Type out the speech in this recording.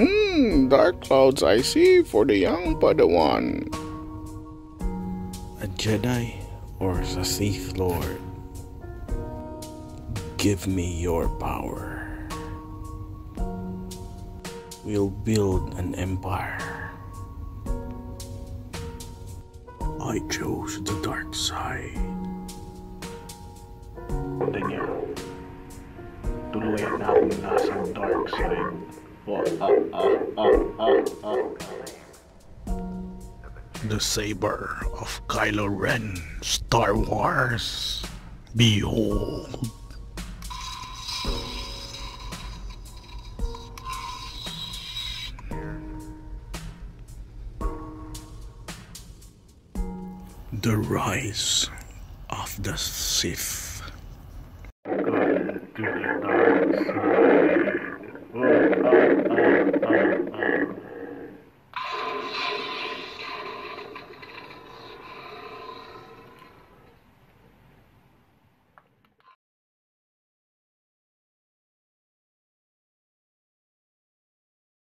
Dark clouds I see for the young Padawan. A Jedi or a Sith Lord? Give me your power. We'll build an empire. I chose the dark side. Tingnan niyo. Tuluyan na akong nasa dark side. The saber of Kylo Ren, Star Wars. Behold. The rise of the Sith.